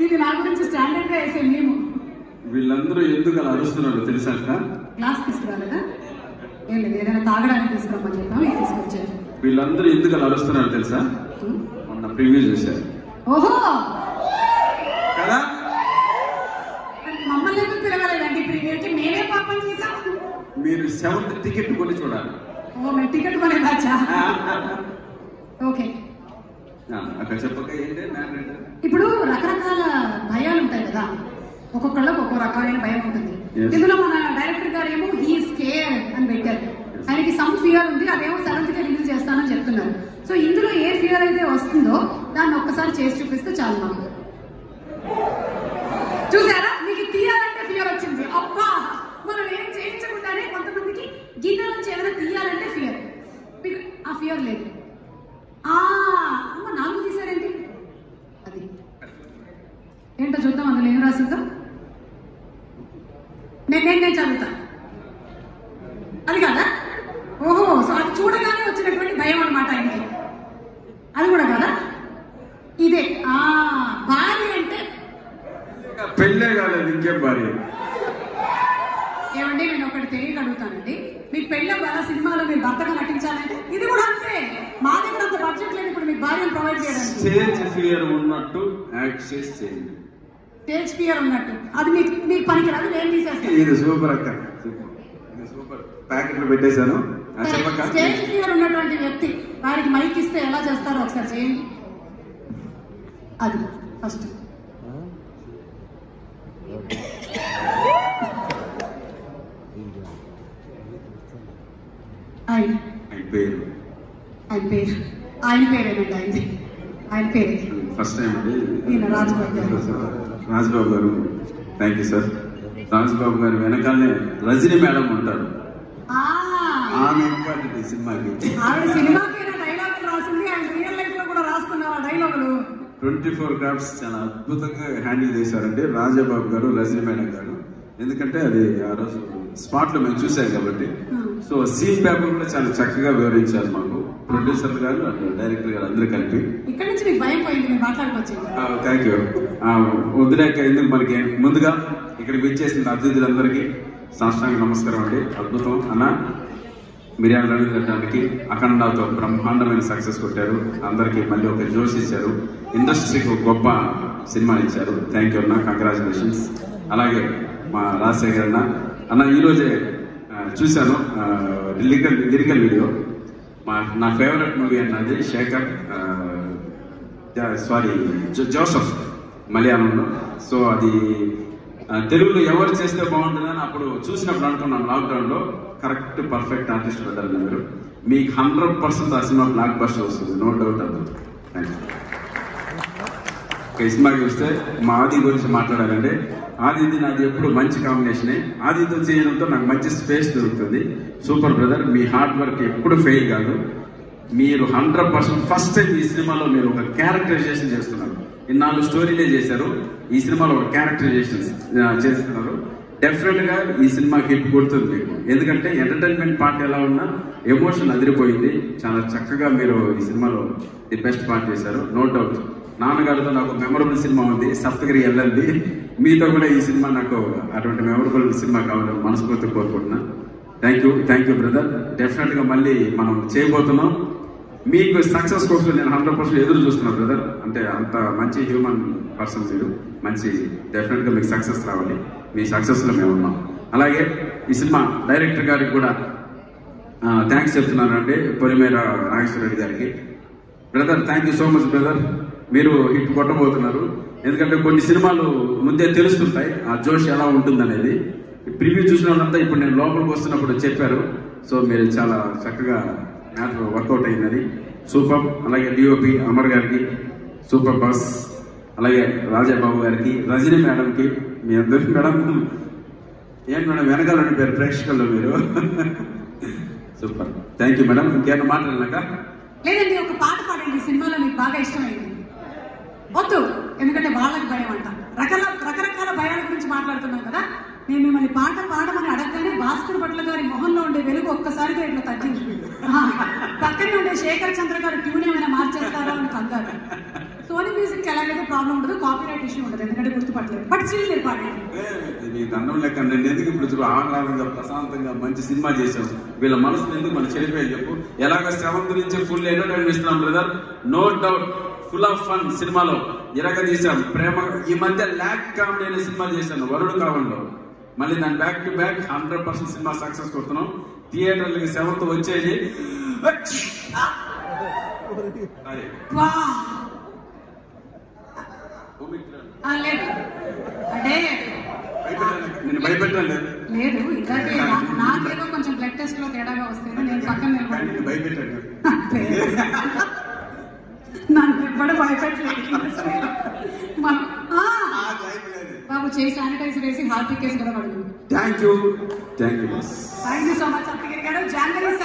ఇది నా గురించి స్టాండర్డ్ గా వేసే మేము. వీళ్ళందరూ ఎందుకు అలా అరుస్తున్నారో తెలుసా? క్లాస్ తీసుకురాలేదా? ఏం లేదు, ఏదైనా తాగడానికి తీసుకురమ్మని చెప్పాము, ఇది తీసుకొచ్చారు. వీళ్ళందరూ ఎందుకు అలా అరుస్తున్నారో తెలుసా? మొన్న ప్రివ్యూ చూశారు. ఓహో కదా, మమ్మల్ని ఎందుకు పిలవలేదండి ప్రివ్యూకి? మేమే పాపం చేసాం. మీరు 7th టికెట్ కొని చూడాలి. ఓ మేము టికెట్ కొనేదాచా? ఓకే, అక్కడ చెప్పక ఏంటి. ఇప్పుడు రకరకాల భయాలు ఉంటాయి కదా, ఒక్కొక్కళ్ళకి ఒక్కో రకమైన భయం ఉంటుంది. ఇందులో మన డైరెక్టర్ గారు ఏమో హీ స్కేర్డ్ అని పెట్టారు. ఆయనకి సమ్ ఫియర్ ఉంది, అదేమో 7th కి రిలీజ్ చేస్తానని చెప్తున్నారు. సో ఇందులో ఏ ఫియర్ అయితే వస్తుందో దాన్ని ఒక్కసారి చేసి చూపిస్తే చాలు. మాకు చూసారా, మీకు తీయాలంటే ఫియర్ వచ్చింది. అబ్బా, మనం ఏం చేయించకుండానే కొంతమందికి గీత నుంచి ఏదైనా తీయాలంటే ఫియర్, మీకు ఆ ఫియర్ లేదు. అమ్మ నాలుగు తీసారేంటి? అది ఏంటో చూద్దాం, అందులో ఏం రాసిందో. నేను చదువుతా. అది కాదా? ఓహో, సో అది చూడగానే వచ్చినటువంటి భయం అనమాట ఆయనకి. అది కూడా కాదా? ఇదే భార్య అంటే పెళ్ళే కాలేదు, ఇంకేం భార్య? ఏమండి, నేను ఒకటి తెలియక అడుగుతానండి, మీకు పెళ్ళ బాగా సినిమాలో మీరు భర్తగా నటించాలంటే ఇది కూడా అంతే. మా దగ్గర అంత బడ్జెట్ లేదు ఇప్పుడు మీకు భార్యను ప్రొవైడ్ చేయడానికి. స్టేజ్ ఫియర్ ఉన్నట్టు యాక్ట్ చేసి చేయండి. స్టేజ్ ఫియర్ ఉన్నట్టు అది మీకు పనికిరాదు, నేను తీసేస్తాను. ఇది సూపర్ అక్క, సూపర్. ప్యాకెట్లు పెట్టేశాను. స్టేజ్ ఫియర్ ఉన్నటువంటి వ్యక్తి వారికి మైక్ ఇస్తే ఎలా చేస్తారో ఒకసారి చేయండి. అది ఫస్ట్. ఆయన పేరేనండి, ఆయన పేరే. ఫస్ట్ టైం అండి. రాజ్బాబు గారు, థ్యాంక్ యూ సార్. రాజ్బాబు గారు వెనకాలనే రజనీ మేడం ఉంటారు. ఆమె ఇంపార్టెంట్ సినిమాకి. ఆవిడ సినిమాకి డైలాగులు రాసింది, ఆయన రియల్ లైఫ్ లో కూడా రాసుకున్నారు ఆ డైలాగులు. 24 క్రాఫ్ట్స్ చాలా అద్భుతంగా హ్యాండిల్ చేశారండి రాజాబాబు గారు, రజనీ మేడం గారు. ఎందుకంటే అది ఆ రోజు స్పాట్ లో మేము చూసాం కాబట్టి. సో సీన్ పేపర్ కూడా చాలా చక్కగా వివరించారు మాకు ప్రొడ్యూసర్ గారు, డైరెక్టర్ గారు అందరూ కలిపి. ఇక్కడ నుంచి మీకు భయం పోయింది, మీరు మాట్లాడుకోవచ్చు. Thank you. వదిలేక ఎందుకు మనకి. ముందుగా ఇక్కడికి వచ్చేసిన అతిథులందరికీ సాష్టాంగ నమస్కారం అండి. అద్భుతం అన్న. మిర్యాల రవీంద్ర గారికి అఖండాతో బ్రహ్మాండమైన సక్సెస్ కొట్టారు. అందరికీ మళ్ళీ ఒక జోష్ ఇచ్చారు, ఇండస్ట్రీకి ఒక గొప్ప సినిమా ఇచ్చారు. థ్యాంక్ యూ అన్న, కంగ్రాచులేషన్స్. అలాగే మా రాజశేఖర్ అన్న ఈరోజే చూశాను లిరికల్ వీడియో. నా ఫేవరెట్ మూవీ అన్నది శేఖర్, సారీ జోసఫ్ మలయాళంలో. సో అది తెలుగులో ఎవరు చేస్తే బాగుంటుందని అప్పుడు చూసినప్పుడు అనుకున్నాం లాక్డౌన్ లో. కరెక్ట్ పర్ఫెక్ట్ ఆర్టిస్ట్ పెద్దలు మీరు. మీకు 100% ఆ సినిమా బ్లాక్ బస్టర్ వస్తుంది, నో డౌట్. అది ఈ సినిమాకి వస్తే మా ఆది గురించి మాట్లాడాలంటే, ఆదిది నాది ఎప్పుడు మంచి కాంబినేషనే. ఆదితో చేయడంతో నాకు మంచి స్పేస్ దొరుకుతుంది. సూపర్ బ్రదర్, మీ హార్డ్ వర్క్ ఎప్పుడు ఫెయిల్ కాదు. మీరు 100% ఫస్ట్ టైం ఈ సినిమాలో మీరు ఒక క్యారెక్టరైజేషన్ చేస్తున్నారు. ఇన్నాళ్ళు స్టోరీలే చేశారు, ఈ సినిమాలో ఒక క్యారెక్టరైజేషన్ చేస్తున్నారు. డెఫినెట్ గా ఈ సినిమా హిట్ కొడుతుంది మీకు. ఎందుకంటే ఎంటర్టైన్మెంట్ పార్ట్ ఎలా ఉన్నా ఎమోషన్ అదిరిపోయింది. చాలా చక్కగా మీరు ఈ సినిమాలో ది బెస్ట్ పార్ట్ చేశారు, నో డౌట్. నాన్నగారితో నాకు మెమరబుల్ సినిమా ఉంది, సప్తగిరి వెళ్ళండి. మీతో కూడా ఈ సినిమా నాకు అటువంటి మెమరబుల్ సినిమా కావాలని మనస్ఫూర్తి కోరుకుంటున్నా. Thank you brother. డెఫినెట్ గా మళ్ళీ మనం చేయబోతున్నాం. మీకు సక్సెస్ కోసం నేను 100% ఎదురు చూస్తున్నాను బ్రదర్. అంటే అంత మంచి హ్యూమన్ పర్సన్ మీరు. మంచి డెఫినెట్ గా మీకు సక్సెస్ రావాలి. మీ సక్సెస్ లో మేము ఉన్నాం. అలాగే ఈ సినిమా డైరెక్టర్ గారికి కూడా థ్యాంక్స్ చెప్తున్నానండి, పొలిమేర నాగేశ్వర రెడ్డి గారికి. Brother thank you so much brother. మీరు హిట్ కొట్టబోతున్నారు. ఎందుకంటే కొన్ని సినిమాలు ముందే తెలుస్తుంటాయి ఆ జోష్ ఎలా ఉంటుందనేది. ప్రివ్యూ చూసిన వాళ్ళంతా ఇప్పుడు నేను లోపలికి వస్తున్నప్పుడు చెప్పారు. సో మీరు చాలా చక్కగా మ్యాటర్ వర్కౌట్ అయిందని. సూపర్. అలాగే డిఓపి అమర్ గారికి సూపర్ బాస్. అలాగే రాజాబాబు గారికి, రజనీ మేడంకి, మీ అందరికి మేడం. ఏంటి మేడం వెనకాలని పేరు ప్రేక్షకుల్లో మీరు. Super, thank you madam. ఇంకేమైనా మాట్లాడలేక? లేదండి, ఒక పాట పాడండి సినిమాలో మీకు బాగా ఇష్టమైంది. వద్దు, ఎందుకంటే వాళ్ళకి భయం అంట. రకరకాల భయాల గురించి మాట్లాడుతున్నాం కదా. నేను మిమ్మల్ని పాట పాడమని అడగగానే భాస్కర్ భట్ల గారి మొహంలో ఉండే వెలుగు ఒక్కసారిగా ఇట్లా తగ్గింది. పక్కనే ఉండే శేఖర్ చంద్ర గారు ట్యూన్ ఏమైనా మార్చేస్తారో అని కంగారు. సో అని మ్యూజిక్ ఎలాగైతే ప్రాబ్లం ఉండదు, కాపీరైట్ ఇష్యూ ఉండదు, ఎందుకంటే గుర్తుపట్టలేదు. బట్ స్టిల్ మీరు పాడండి. మీ దండం లెక్క ఎందుకు ఇప్పుడు ఆహ్లాదంగా ప్రశాంతంగా మంచి సినిమా చేశాం. వీళ్ళ మనసులు ఎందుకు మన చెడిపోయి చెప్పు. ఎలాగ 7th నుంచి ఫుల్ ఎంటర్టైన్మెంట్ ఇస్తున్నాం brother, no doubt. Full of fun సినిమాలో ఇరగ తీసాం. ప్రేమ ఈ మధ్య ల్యాక్ కామెడీ అనే సినిమా చేశాను వరుడు కావల్లో. మళ్ళీ దాని బ్యాక్ టు బ్యాక్ 100% సినిమా సక్సెస్ కొడుతున్నాం. థియేటర్లకి 7th వచ్చేది. అంటే నేను భయపెట్టాను లేదు, ఇందాకే నాకేదో కొంచెం బ్లడ్ టెస్ట్ లో తేడాగా వస్తుంది, నేను పక్కన నిలబడి భయపెట్టాను. నన్ను ఎప్పుడు భయపెట్టలేదు. బాబు చేసి శానిటైజర్ వేసి హార్పిక్ వేసి కదా పడుతుంది. థ్యాంక్ యూ సో మచ్ అత్తగిరి గారు. జనవరి